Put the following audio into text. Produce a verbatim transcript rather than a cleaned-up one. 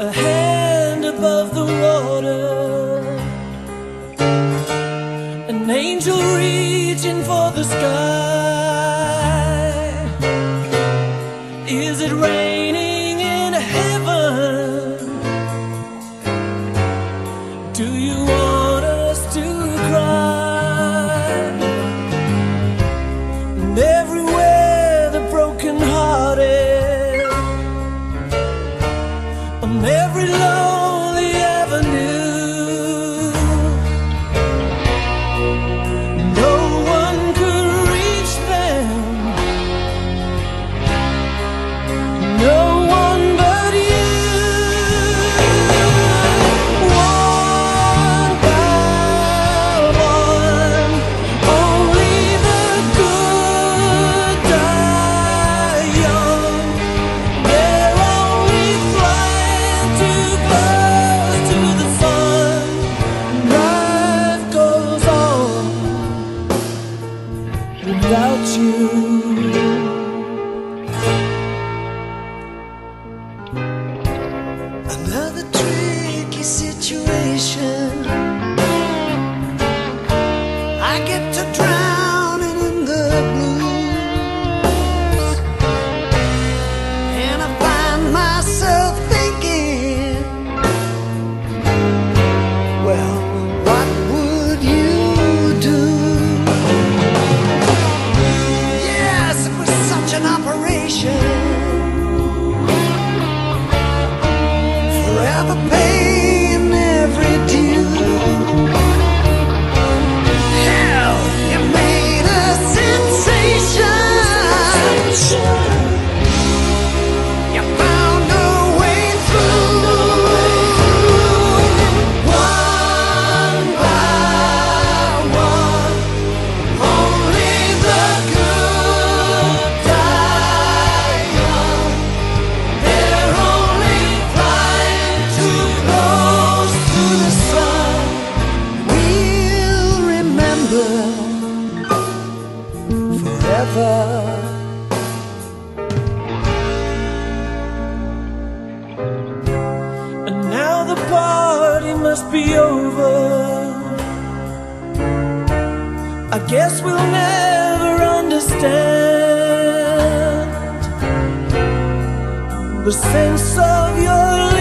a hand above the water, an angel reaching for the sky. Is it raining in heaven? Do you want us to cry? And everywhere the broken-hearted, on every lonely avenue, no one could reach them, no one but you. One by one, only the good die young. They're only flying too close to the sun. Life goes on without you. Another tricky situation. I get to drowning in the blues, and I find myself thinking, well, what would you do? Yes, it was such an operation, forever paying every due. Hell, you made a sensation. You found a way through. One by one, only the good die young. They're only flying too close to the sun. We'll remember forever. And now the party must be over. I guess we'll never understand the sense of your